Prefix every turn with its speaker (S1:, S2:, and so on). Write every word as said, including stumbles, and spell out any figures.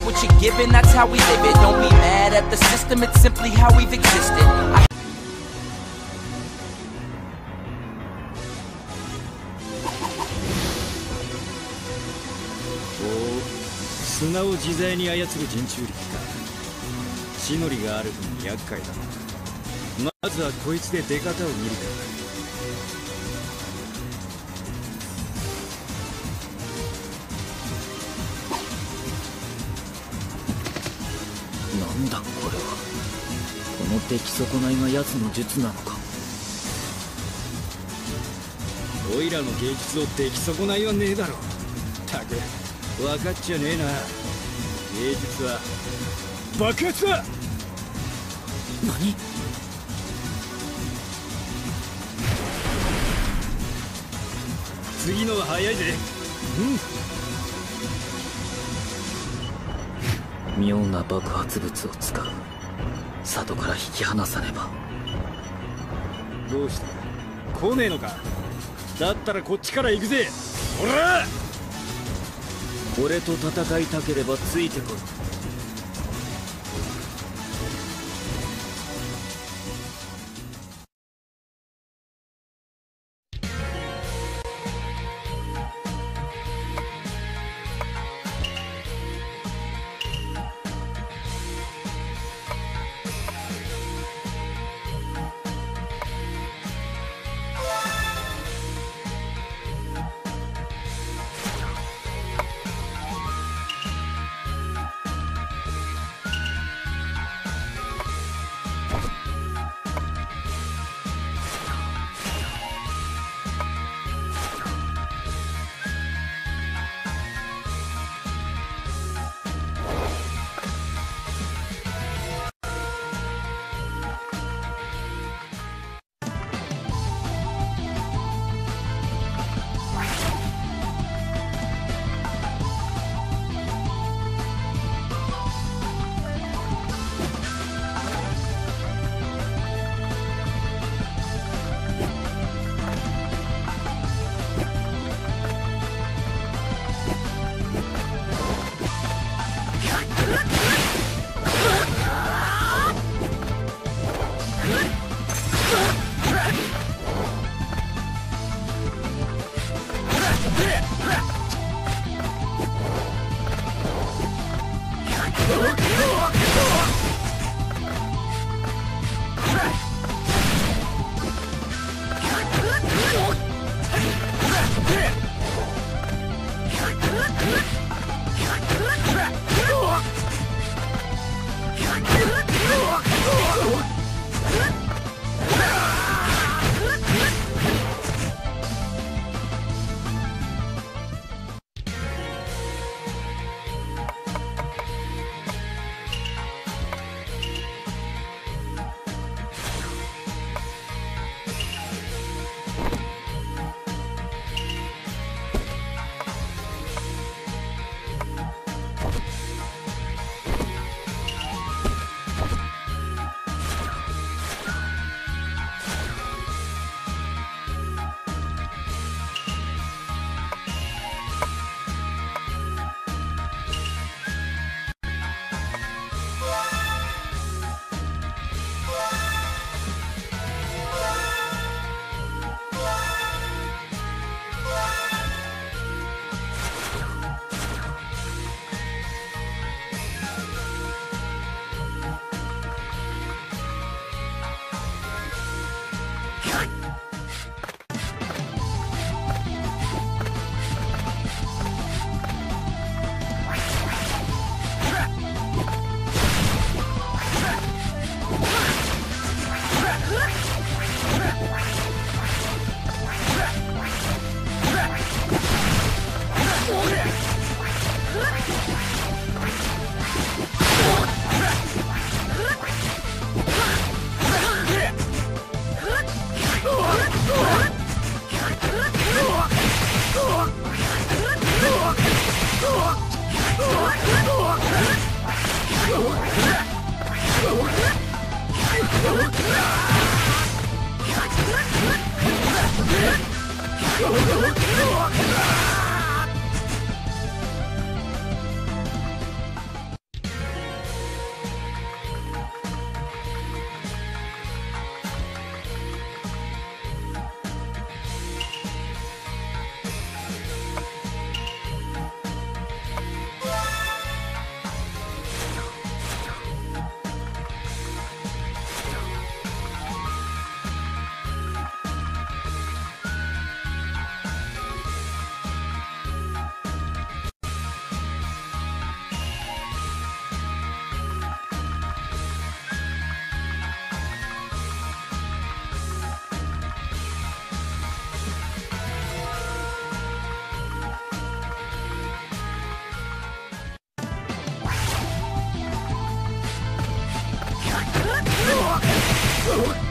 S1: what you're given, that's how we live it. Don't be mad at the system, it's simply how we've existed. I
S2: 砂を自在に操る人中力か。地の利がある分厄介だな。まずはこいつで出方を見るか。
S3: なんだこれは。この出来損ないが奴の術なのか。
S2: オイラの芸術を出来損ないはねえだろ。たく分かっちゃねえな。芸術は爆発だ。
S3: 何？
S2: 次のは早いぜ。
S3: うん。妙な爆発物を使う。里から引き離さねば。
S2: どうした？来ねえのか。だったらこっちから行くぜ。ほら！
S3: 俺と戦いたければついてこい。
S2: うっ